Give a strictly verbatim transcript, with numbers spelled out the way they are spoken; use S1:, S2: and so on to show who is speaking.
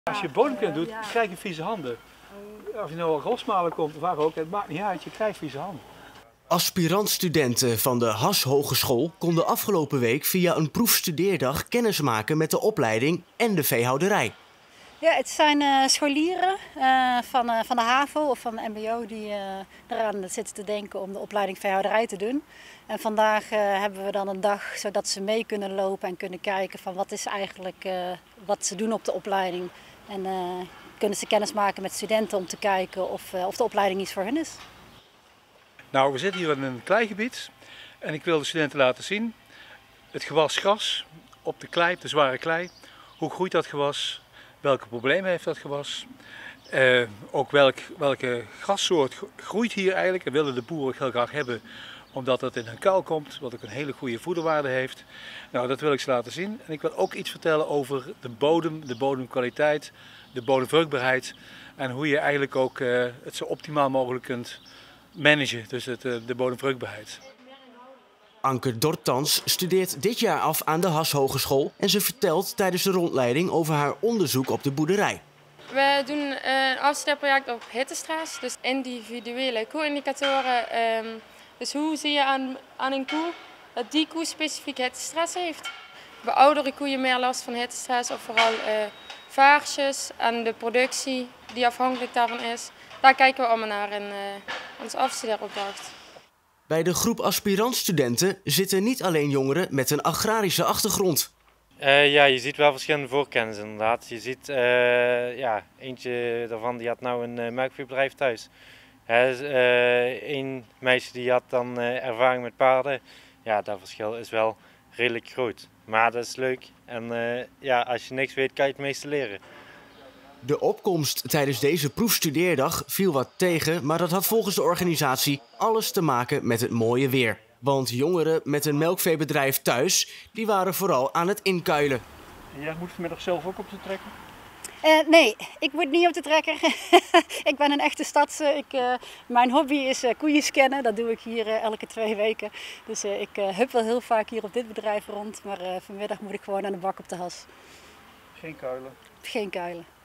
S1: Als je bodemkunde doet, krijg je vieze handen. Of je nou al Rosmalen komt of waar ook, het maakt niet uit, je krijgt vieze handen.
S2: Aspirantstudenten van de Hasch Hogeschool konden afgelopen week via een proefstudeerdag kennis maken met de opleiding en de veehouderij.
S3: Ja, het zijn uh, scholieren uh, van, uh, van de HAVO of van de M B O die uh, eraan zitten te denken om de opleiding veehouderij te doen. En vandaag uh, hebben we dan een dag zodat ze mee kunnen lopen en kunnen kijken van wat is eigenlijk uh, wat ze doen op de opleiding. En uh, kunnen ze kennis maken met studenten om te kijken of, uh, of de opleiding iets voor hen is.
S1: Nou, we zitten hier in een kleigebied en ik wil de studenten laten zien het gewas gras op de klei, de zware klei. Hoe groeit dat gewas? Welke problemen heeft dat gewas? Uh, ook welk, welke grassoort groeit hier eigenlijk en willen de boeren ook heel graag hebben omdat het in hun kuil komt, wat ook een hele goede voederwaarde heeft. Nou, dat wil ik ze laten zien. En ik wil ook iets vertellen over de bodem, de bodemkwaliteit, de bodemvruchtbaarheid en hoe je eigenlijk ook uh, het zo optimaal mogelijk kunt managen, dus het, uh, de bodemvruchtbaarheid.
S2: Anke Dortans studeert dit jaar af aan de Hasch Hogeschool en ze vertelt tijdens de rondleiding over haar onderzoek op de boerderij.
S4: We doen een afstudeerproject op hittestress, dus individuele koeindicatoren. Um, dus hoe zie je aan, aan een koe dat die koe specifiek hittestress heeft? Bij oudere koeien meer last van hittestress of vooral uh, vaarsjes en de productie die afhankelijk daarvan is. Daar kijken we allemaal naar in uh, onze afstudeeropdracht.
S2: Bij de groep aspirantstudenten zitten niet alleen jongeren met een agrarische achtergrond.
S5: Uh, ja, je ziet wel verschillende voorkennis inderdaad. Je ziet, uh, ja, eentje daarvan die had nou een uh, melkveebedrijf thuis. Eén uh, meisje die had dan uh, ervaring met paarden. Ja, dat verschil is wel redelijk groot. Maar dat is leuk en uh, ja, als je niks weet kan je het meeste leren.
S2: De opkomst tijdens deze proefstudeerdag viel wat tegen, maar dat had volgens de organisatie alles te maken met het mooie weer. Want jongeren met een melkveebedrijf thuis, die waren vooral aan het inkuilen.
S1: En jij moet vanmiddag zelf ook op de trekker?
S3: Uh, nee, ik moet niet op de trekker. Ik ben een echte stadse. Ik, uh, mijn hobby is uh, koeien scannen. Dat doe ik hier uh, elke twee weken. Dus uh, ik uh, hup wel heel vaak hier op dit bedrijf rond. Maar uh, vanmiddag moet ik gewoon aan de bak op de Hasch.
S1: Geen kuilen?
S3: Geen kuilen.